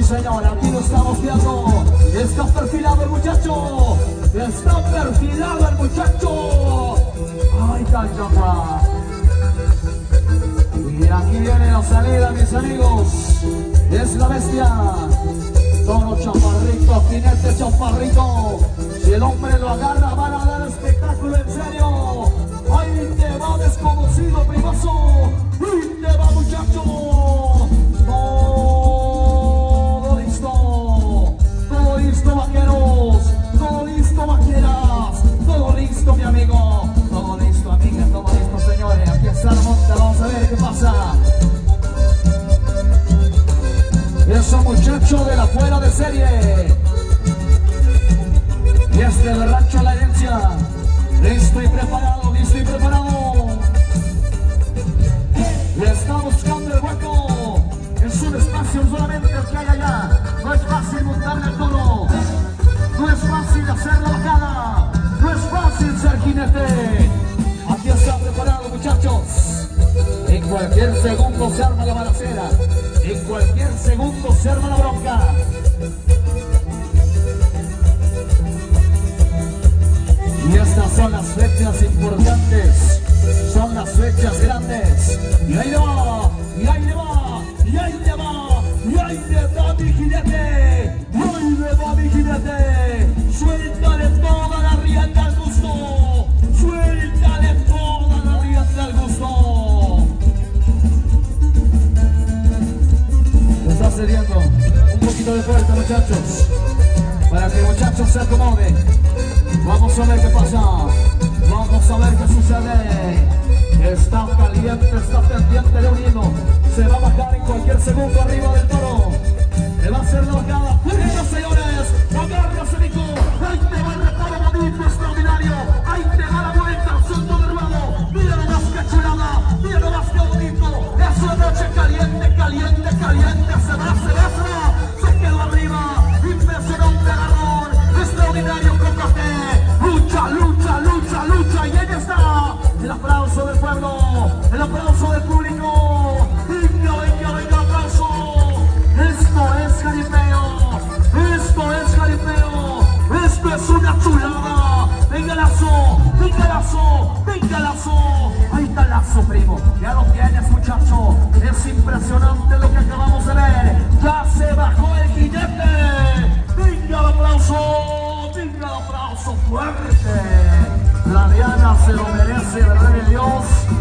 señor, aquí lo estamos viendo. Está perfilado el muchacho. Está perfilado el muchacho. Ay, cachapa. Y aquí viene la salida, mis amigos. Es la bestia. Toro chaparrito, jinete chaparrito. Si el hombre lo agarra, van a dar espectáculo en serio. Ahí te va, desconocido primoso. Ahí te va, muchacho. Todo listo. Todo listo, vaqueros. Todo listo, vaqueras. Todo listo, mi amigo. Todo listo, amiga. Todo listo, señores. Aquí está la monta. Vamos a ver qué pasa. Ese muchacho de la fuera de serie. Y este del rancho La Herencia. Listo y preparado, listo y preparado. Le está buscando el hueco. Es un espacio solamente el que hay allá. No es fácil montarle el toro. No es fácil hacer la bajada. No es fácil ser jinete. Aquí está preparado, muchachos. En cualquier segundo se arma la balacera. En cualquier segundo se arma la bronca. Y estas son las fechas importantes. Son las fechas grandes. Y ahí va, y ahí le va, y ahí le va, y ahí le va mi jinete. Y ahí le va mi jinete. Suéltale toda la rienda al gusto. Suéltale toda la rienda al gusto. Está cediendo un poquito de fuerza, muchachos, para que el muchacho se acomode. Vamos a ver qué pasa. Vamos a ver qué sucede. Está caliente, está pendiente de un hilo. Se va a bajar en cualquier segundo arriba del toro. Le va a hacer la bajada. ¡Venga, señores! ¡Agárrase, Nico! ¡Ahí te va el reparo bonito, extraordinario! ¡Ahí te va la vuelta, asunto de hermano! ¡Mira nomás qué chulada! ¡Mira nomás qué bonito! ¡Es una noche caliente, caliente, caliente! ¡Se va, se va, se va! ¡Se quedó arriba! ¡Impresionante agarrón! ¡Extraordinario combate! ¡Lucha, lucha, lucha, lucha! ¡Y ahí está! El aplauso del pueblo, el aplauso del público. Venga, venga, venga, aplauso. Esto es jaripeo, esto es jaripeo, esto es una chulada. Venga Lazo, venga Lazo, venga Lazo. Ahí está Lazo, primo, ya lo tienes, muchacho. Es impresionante lo que acabamos de ver. Ya se bajó el jinete. Venga el aplauso, venga el aplauso fuerte. La Diana se lo merece, ¿verdad, mi Dios?